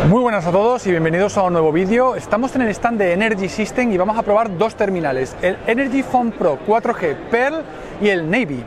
Muy buenas a todos y bienvenidos a un nuevo vídeo. Estamos en el stand de Energy System y vamos a probar dos terminales, el Energy Phone Pro 4G Pearl y el Navy.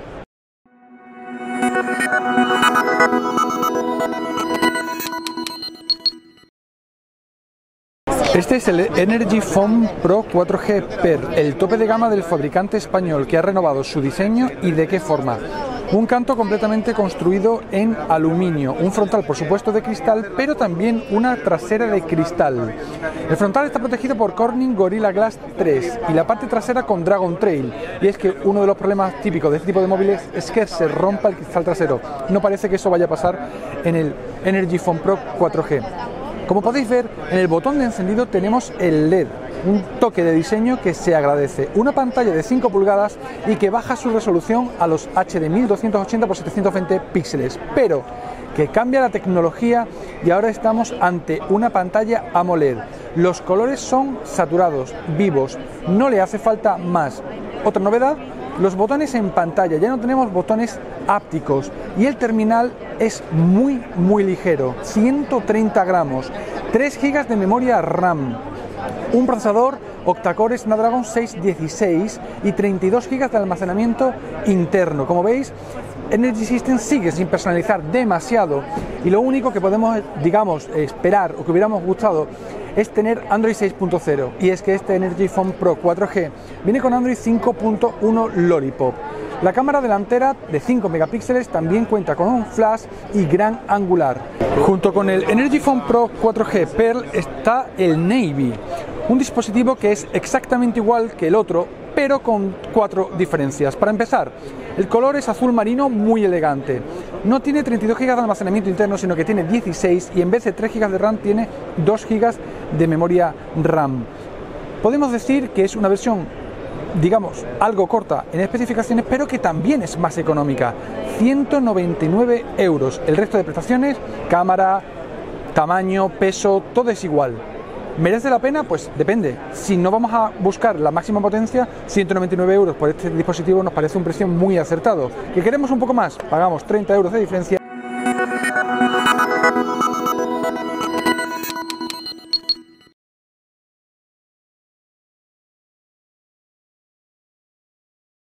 Este es el Energy Phone Pro 4G Pearl, el tope de gama del fabricante español que ha renovado su diseño y de qué forma. Un canto completamente construido en aluminio, un frontal por supuesto de cristal, pero también una trasera de cristal. El frontal está protegido por Corning Gorilla Glass 3 y la parte trasera con Dragon Trail. Y es que uno de los problemas típicos de este tipo de móviles es que se rompa el cristal trasero. No parece que eso vaya a pasar en el Energy Phone Pro 4G. Como podéis ver, en el botón de encendido tenemos el LED, un toque de diseño que se agradece. Una pantalla de 5 pulgadas y que baja su resolución a los HD 1280 x 720 píxeles, pero que cambia la tecnología y ahora estamos ante una pantalla AMOLED. Los colores son saturados, vivos, no le hace falta más. Otra novedad: los botones en pantalla, ya no tenemos botones ápticos y el terminal es muy ligero, 130 gramos, 3 GB de memoria RAM, un procesador octa-core Snapdragon 616 y 32 GB de almacenamiento interno. Como veis, Energy System sigue sin personalizar demasiado y lo único que podemos, digamos, esperar o que hubiéramos gustado es tener Android 6.0, y es que este Energy Phone Pro 4G viene con Android 5.1 Lollipop. La cámara delantera de 5 megapíxeles también cuenta con un flash y gran angular. Junto con el Energy Phone Pro 4G Pearl está el Navy, un dispositivo que es exactamente igual que el otro, pero con 4 diferencias. Para empezar, el color es azul marino muy elegante. No tiene 32 GB de almacenamiento interno, sino que tiene 16, y en vez de 3 GB de RAM tiene 2 GB de memoria RAM. Podemos decir que es una versión, digamos, algo corta en especificaciones, pero que también es más económica. 199 euros. El resto de prestaciones, cámara, tamaño, peso, todo es igual. ¿Merece la pena? Pues depende. Si no vamos a buscar la máxima potencia, 199 euros por este dispositivo nos parece un precio muy acertado. ¿Que queremos un poco más? Pagamos 30 euros de diferencia